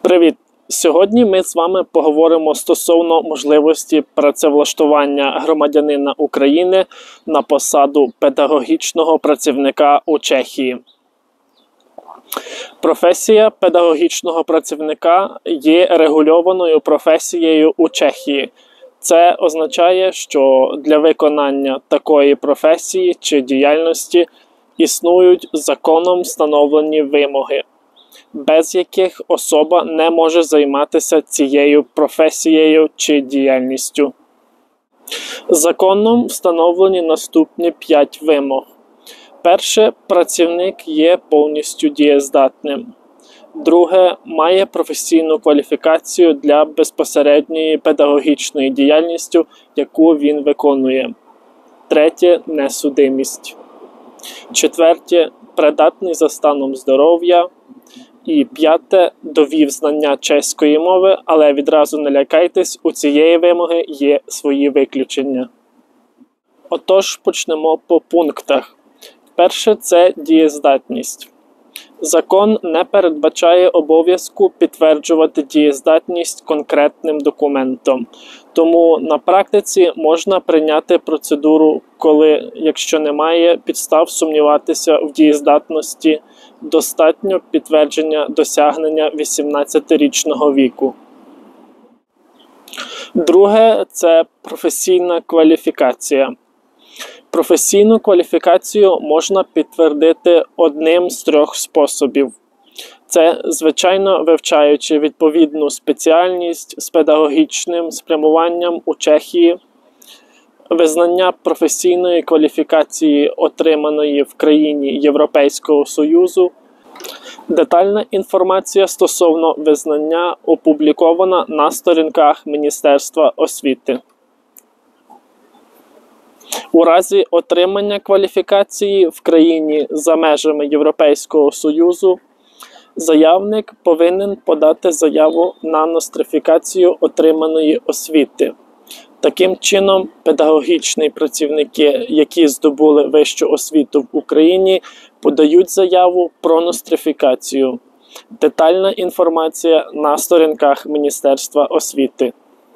Привіт! Сьогодні ми з вами поговоримо стосовно можливості працевлаштування громадянина України на посаду педагогічного працівника у Чехії. Професія педагогічного працівника є регульованою професією у Чехії. Це означає, що для виконання такої професії чи діяльності існують законом встановлені вимоги, без яких особа не може займатися цією професією чи діяльністю. Законом встановлені наступні 5 вимог. Перше, працівник є повністю дієздатним. Друге, має професійну кваліфікацію для безпосередньої педагогічної діяльності, яку він виконує. Третє, несудимість. Четверте, придатний за станом здоров'я. І п'яте, довів знання чеської мови, але відразу не лякайтесь, у цієї вимоги є свої виключення. Отож, почнемо по пунктах. Перше – це дієздатність. Закон не передбачає обов'язку підтверджувати дієздатність конкретним документом. Тому на практиці можна прийняти процедуру, коли, якщо немає підстав сумніватися в дієздатності, достатньо підтвердження досягнення 18-річного віку. Друге – це професійна кваліфікація. Професійну кваліфікацію можна підтвердити одним з 3 способів. Це, звичайно, вивчаючи відповідну спеціальність з педагогічним спрямуванням у Чехії, визнання професійної кваліфікації, отриманої в країні Європейського Союзу. Детальна інформація стосовно визнання опублікована на сторінках Міністерства освіти. У разі отримання кваліфікації в країні за межами Європейського Союзу заявник повинен подати заяву на нострифікацію отриманої освіти. Таким чином, педагогічні працівники, які здобули вищу освіту в Україні, подають заяву про нострифікацію. Детальна інформація на сторінках Міністерства освіти.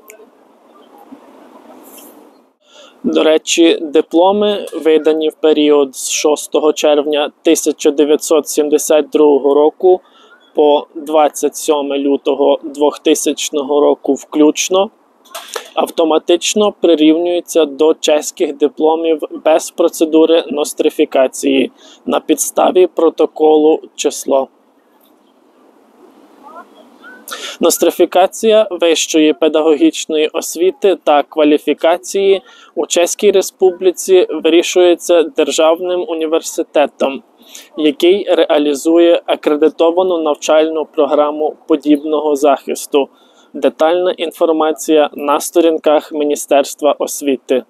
До речі, дипломи, видані в період з 6 червня 1972 року по 27 лютого 2000 року включно, автоматично прирівнюються до чеських дипломів без процедури нострифікації на підставі протоколу число. Нострифікація вищої педагогічної освіти та кваліфікації у Чеській Республіці вирішується Державним університетом, який реалізує акредитовану навчальну програму подібного захисту. Детальна інформація на сторінках Міністерства освіти.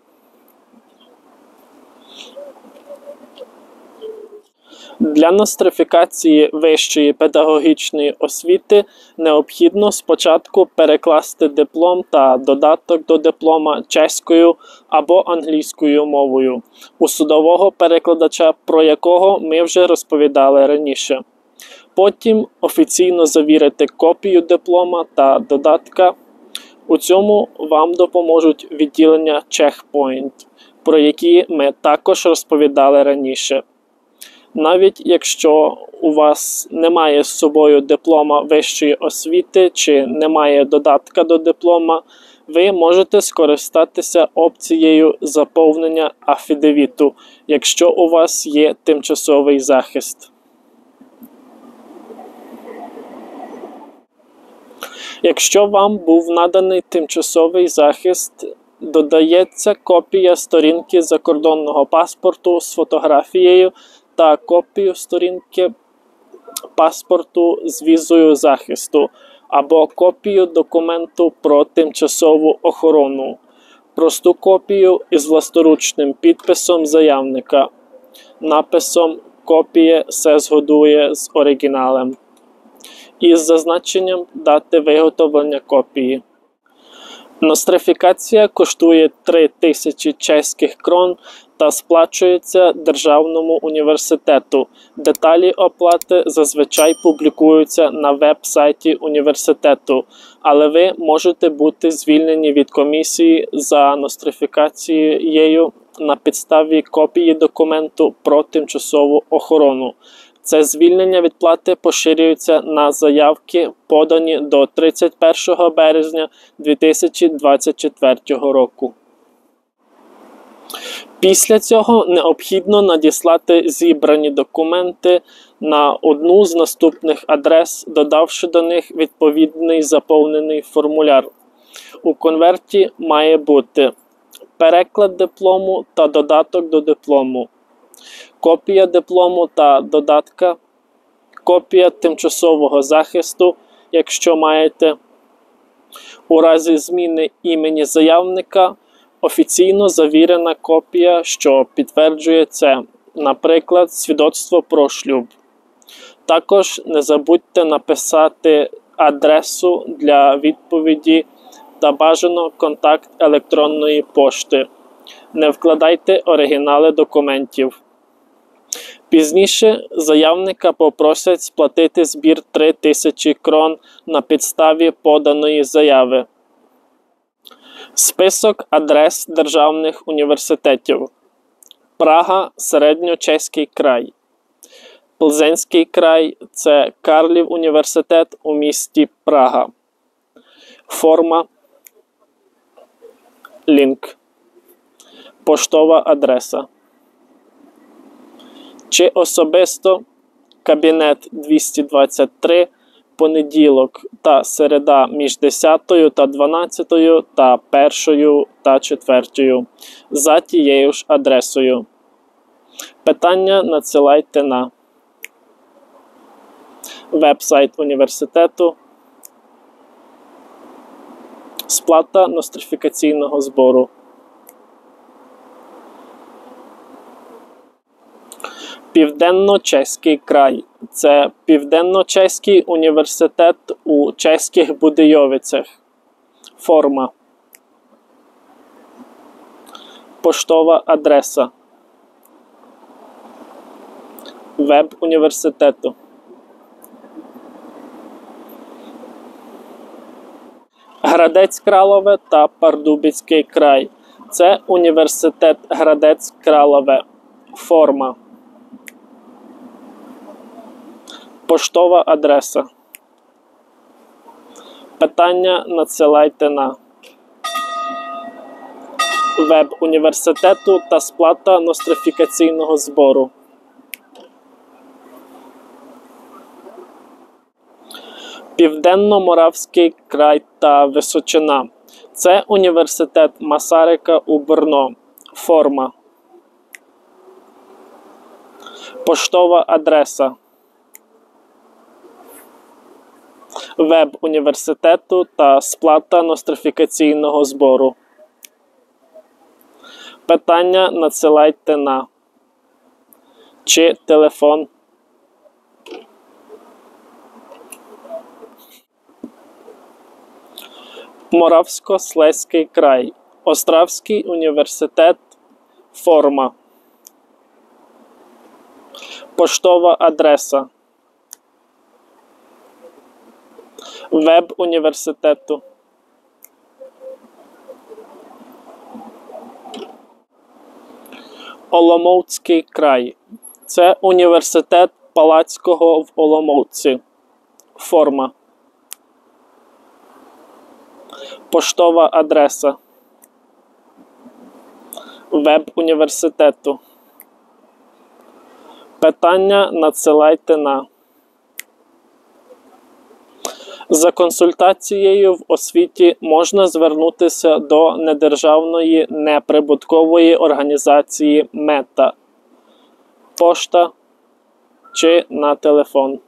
Для нострифікації вищої педагогічної освіти необхідно спочатку перекласти диплом та додаток до диплома чеською або англійською мовою у судового перекладача, про якого ми вже розповідали раніше. Потім офіційно завірити копію диплома та додатка. У цьому вам допоможуть відділення CzechPoint, про які ми також розповідали раніше. Навіть якщо у вас немає з собою диплома вищої освіти чи немає додатка до диплома, ви можете скористатися опцією заповнення афідевіту, якщо у вас є тимчасовий захист. Якщо вам був наданий тимчасовий захист, додається копія сторінки закордонного паспорту з фотографією та копію сторінки паспорту з візою захисту або копію документу про тимчасову охорону, просту копію із власноручним підписом заявника, написом «Копія се згодує з оригіналем» із зазначенням дати виготовлення копії. Нострифікація коштує 3000 чеських крон та сплачується Державному університету. Деталі оплати зазвичай публікуються на веб-сайті університету, але ви можете бути звільнені від комісії за нострифікацією на підставі копії документу про тимчасову охорону. Це звільнення від плати поширюється на заявки, подані до 31 березня 2024 року. Після цього необхідно надіслати зібрані документи на одну з наступних адрес, додавши до них відповідний заповнений формуляр. У конверті має бути переклад диплому та додаток до диплому, копія диплому та додатка, копія тимчасового захисту, якщо маєте. У разі зміни імені заявника офіційно завірена копія, що підтверджує це, наприклад, свідоцтво про шлюб. Також не забудьте написати адресу для відповіді та бажано контакт електронної пошти. Не вкладайте оригінали документів. Пізніше заявника попросять сплатити збір 3000 крон на підставі поданої заяви. Список адрес державних університетів. Прага – Середньочеський край. Плзенський край – це Карлів університет у місті Прага. Форма. Лінк. Поштова адреса. Чи особисто кабінет 223, понеділок та середа між 10 та 12 та 1 та 4 за тією ж адресою. Питання надсилайте на веб-сайт університету. Сплата нострифікаційного збору. Південно-Чеський край – це Південно-Чеський університет у Чеських Будейовицях. Форма. Поштова адреса. Веб університету. Градець Кралове та Пардубицький край – це університет Градець Кралове. Форма. Поштова адреса. Питання надсилайте на веб університету та сплата нострифікаційного збору. Південно-Моравський край та Височина. Це університет Масарика у Брно. Форма. Поштова адреса. Веб університету та сплата нострифікаційного збору. Питання надсилайте на чи телефон. Моравсько-Слезький край. Остравський університет. Форма. Поштова адреса. Веб університету. Оломouцький край. Це університет Палацького в Оломouці. Форма. Поштова адреса. Веб університету. Питання надсилайте на за консультацією в освіті можна звернутися до недержавної неприбуткової організації МЕТА, пошта чи на телефон.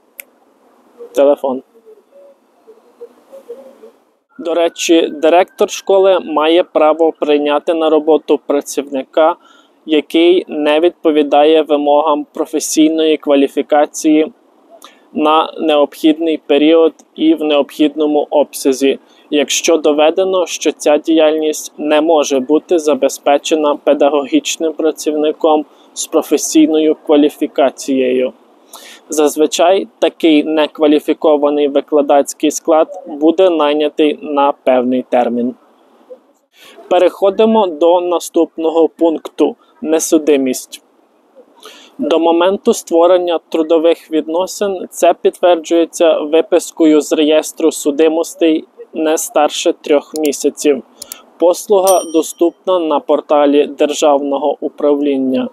До речі, директор школи має право прийняти на роботу працівника, який не відповідає вимогам професійної кваліфікації на необхідний період і в необхідному обсязі, якщо доведено, що ця діяльність не може бути забезпечена педагогічним працівником з професійною кваліфікацією. Зазвичай такий некваліфікований викладацький склад буде найнятий на певний термін. Переходимо до наступного пункту – несудимість. До моменту створення трудових відносин це підтверджується випискою з реєстру судимостей не старше 3 місяців. Послуга доступна на порталі Державного управління.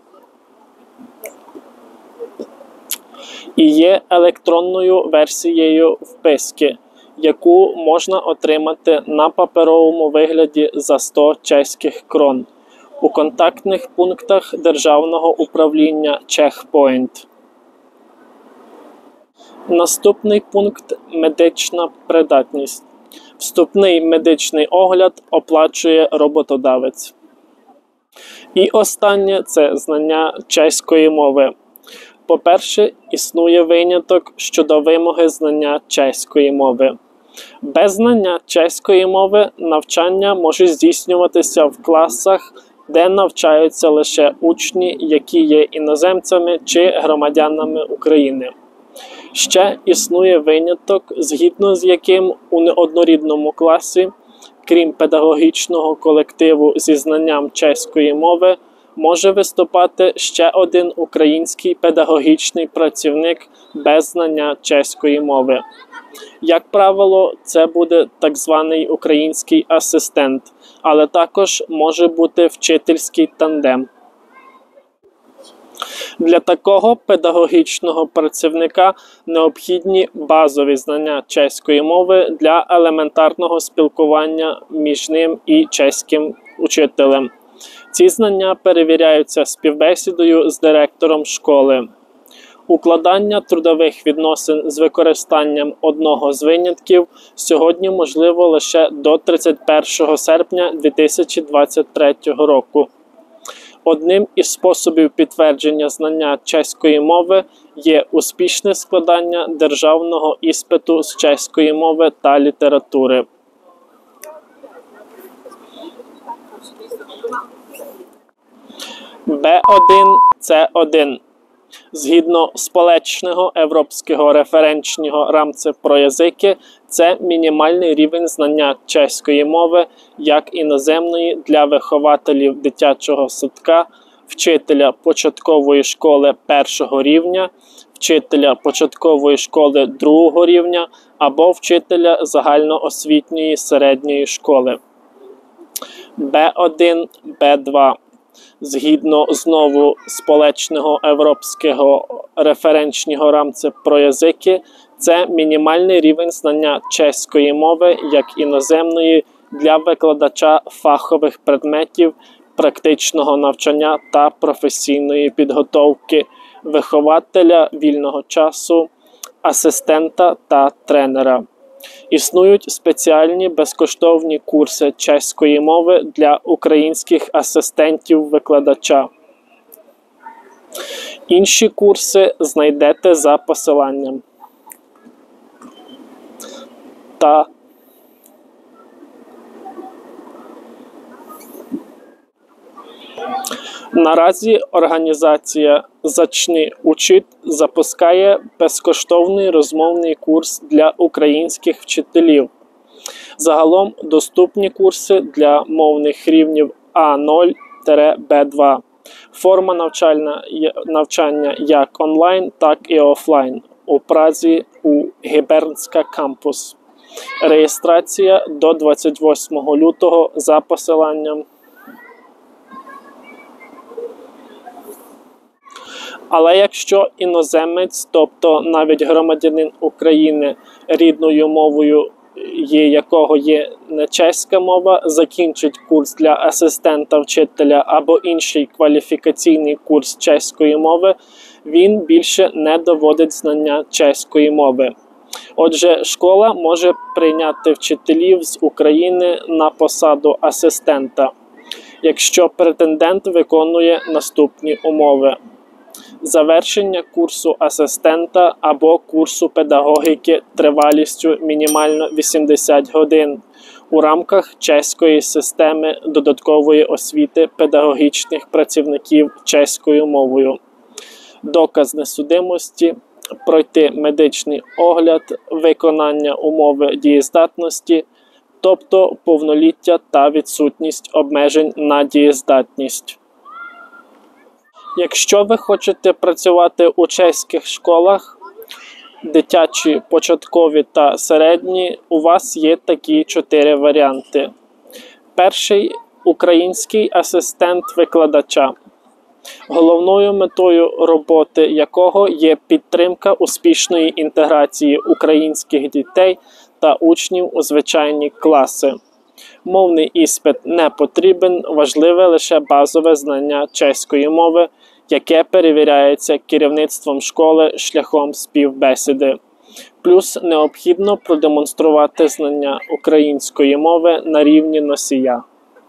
І є електронною версією вписки, яку можна отримати на паперовому вигляді за 100 чеських крон у контактних пунктах Державного управління CzechPoint. Наступний пункт – медична придатність. Вступний медичний огляд оплачує роботодавець. І останнє – це знання чеської мови. По-перше, існує виняток щодо вимоги знання чеської мови. Без знання чеської мови навчання може здійснюватися в класах, де навчаються лише учні, які є іноземцями чи громадянами України. Ще існує виняток, згідно з яким у неоднорідному класі, крім педагогічного колективу зі знанням чеської мови, може виступати ще один український педагогічний працівник без знання чеської мови. Як правило, це буде так званий український асистент, але також може бути вчительський тандем. Для такого педагогічного працівника необхідні базові знання чеської мови для елементарного спілкування між ним і чеським учителем. Ці знання перевіряються співбесідою з директором школи. Укладання трудових відносин з використанням одного з винятків сьогодні можливо лише до 31 серпня 2023 року. Одним із способів підтвердження знання чеської мови є успішне складання державного іспиту з чеської мови та літератури. Б1 – С1. Згідно Сполечного Європейського референчного рамця про язики, це мінімальний рівень знання чеської мови як іноземної для вихователів дитячого садка, вчителя початкової школи першого рівня, вчителя початкової школи другого рівня або вчителя загальноосвітньої середньої школи. Б1, Б2. Згідно знову Сполечного Європейського референчного рамця про язики, це мінімальний рівень знання чеської мови як іноземної для викладача фахових предметів, практичного навчання та професійної підготовки, вихователя вільного часу, асистента та тренера. Існують спеціальні безкоштовні курси чеської мови для українських асистентів викладача. Інші курси знайдете за посиланням. Наразі організація «Зачни учить» запускає безкоштовний розмовний курс для українських вчителів. Загалом доступні курси для мовних рівнів А0-Б2. Форма навчання як онлайн, так і офлайн. У Празі у Гібернська кампус. Реєстрація до 28 лютого за посиланням. Але якщо іноземець, тобто навіть громадянин України, рідною мовою якого є не чеська мова, закінчить курс для асистента вчителя або інший кваліфікаційний курс чеської мови, він більше не доводить знання чеської мови. Отже, школа може прийняти вчителів з України на посаду асистента, якщо претендент виконує наступні умови. завершення курсу асистента або курсу педагогіки тривалістю мінімально 80 годин у рамках чеської системи додаткової освіти педагогічних працівників чеською мовою, доказ несудимості, пройти медичний огляд, виконання умови дієздатності, тобто повноліття та відсутність обмежень на дієздатність. Якщо ви хочете працювати у чеських школах, дитячі, початкові та середні, у вас є такі 4 варіанти. Перший – український асистент викладача, головною метою роботи якого є підтримка успішної інтеграції українських дітей та учнів у звичайні класи. Мовний іспит не потрібен, важливе лише базове знання чеської мови, яке перевіряється керівництвом школи шляхом співбесіди. Плюс необхідно продемонструвати знання української мови на рівні носія.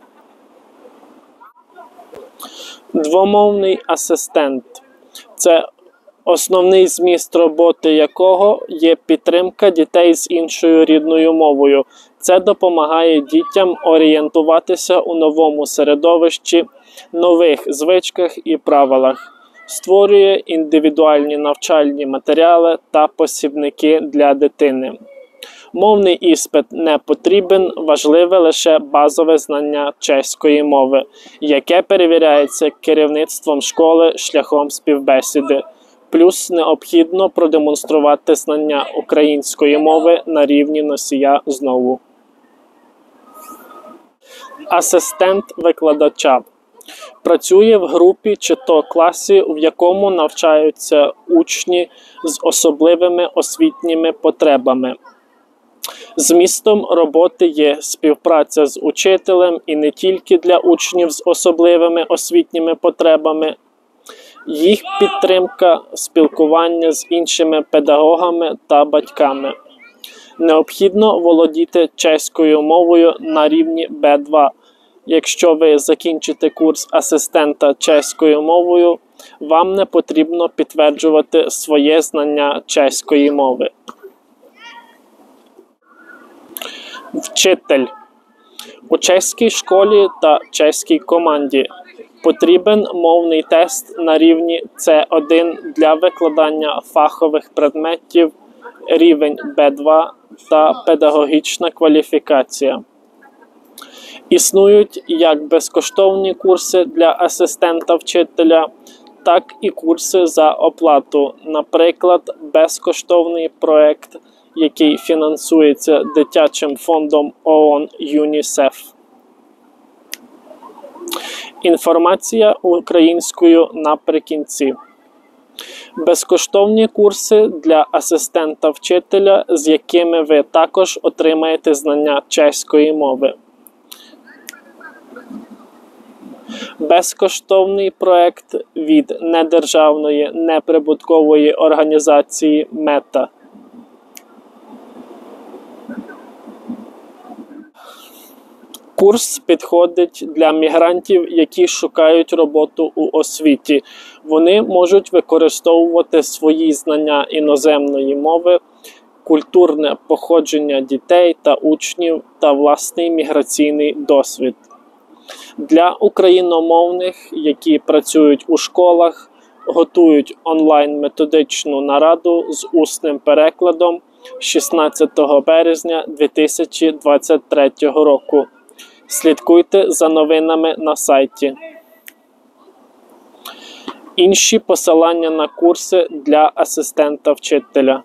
Двомовний асистент – це основний зміст роботи якого є підтримка дітей з іншою рідною мовою. Це допомагає дітям орієнтуватися у новому середовищі, нових звичках і правилах, створює індивідуальні навчальні матеріали та посібники для дитини. Мовний іспит не потрібен, важливе лише базове знання чеської мови, яке перевіряється керівництвом школи шляхом співбесіди. Плюс необхідно продемонструвати знання української мови на рівні носія знову. Асистент викладача. Працює в групі чи то класі, в якому навчаються учні з особливими освітніми потребами. Змістом роботи є співпраця з учителем і не тільки для учнів з особливими освітніми потребами, їх підтримка, спілкування з іншими педагогами та батьками. Необхідно володіти чеською мовою на рівні Б2. Якщо ви закінчите курс асистента чеською мовою, вам не потрібно підтверджувати своє знання чеської мови. Вчитель. У чеській школі та чеській команді потрібен мовний тест на рівні С1 для викладання фахових предметів, рівень Б2 та педагогічна кваліфікація. Існують як безкоштовні курси для асистента вчителя, так і курси за оплату, наприклад, безкоштовний проект, який фінансується дитячим фондом ООН ЮНІСЕФ. Інформація українською наприкінці. Безкоштовні курси для асистента вчителя, з якими ви також отримаєте знання чеської мови. Безкоштовний проект від недержавної неприбуткової організації МЕТА. Курс підходить для мігрантів, які шукають роботу у освіті. Вони можуть використовувати свої знання іноземної мови, культурне походження дітей та учнів та власний міграційний досвід. Для україномовних, які працюють у школах, готують онлайн-методичну нараду з усним перекладом 16 березня 2023 року. Слідкуйте за новинами на сайті. Інші посилання на курси для асистента вчителя.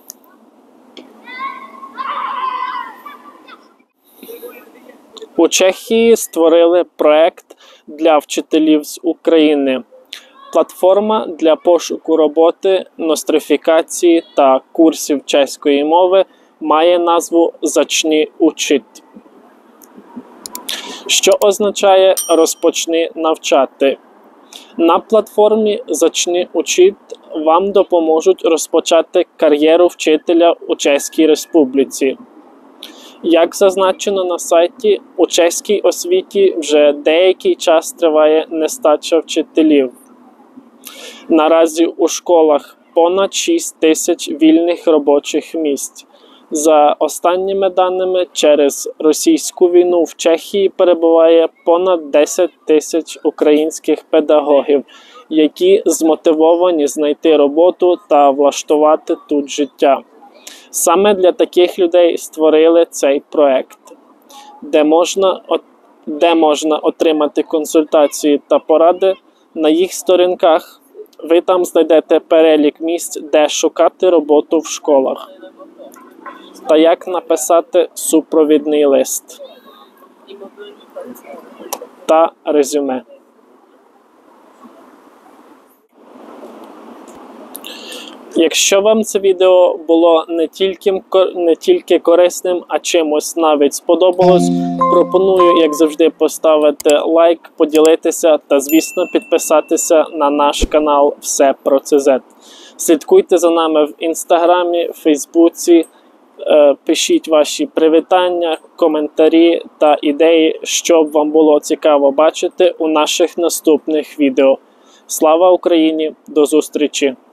У Чехії створили проект для вчителів з України. Платформа для пошуку роботи, нострифікації та курсів чеської мови має назву «Зачни учить», що означає «Розпочни навчати». На платформі «Зачни учить» вам допоможуть розпочати кар'єру вчителя у Чеській Республіці. Як зазначено на сайті, у чеській освіті вже деякий час триває нестача вчителів. Наразі у школах понад 6 тисяч вільних робочих місць. За останніми даними, через російську війну в Чехії перебуває понад 10 тисяч українських педагогів, які змотивовані знайти роботу та влаштувати тут життя. Саме для таких людей створили цей проект, де можна отримати консультації та поради на їх сторінках. Ви там знайдете перелік місць, де шукати роботу в школах та як написати супровідний лист та резюме. Якщо вам це відео було не тільки корисним, а чимось навіть сподобалось, пропоную, як завжди, поставити лайк, поділитися та, звісно, підписатися на наш канал «Все про ЦЗ». Слідкуйте за нами в Інстаграмі, Фейсбуці, пишіть ваші привітання, коментарі та ідеї, що б вам було цікаво бачити у наших наступних відео. Слава Україні! До зустрічі!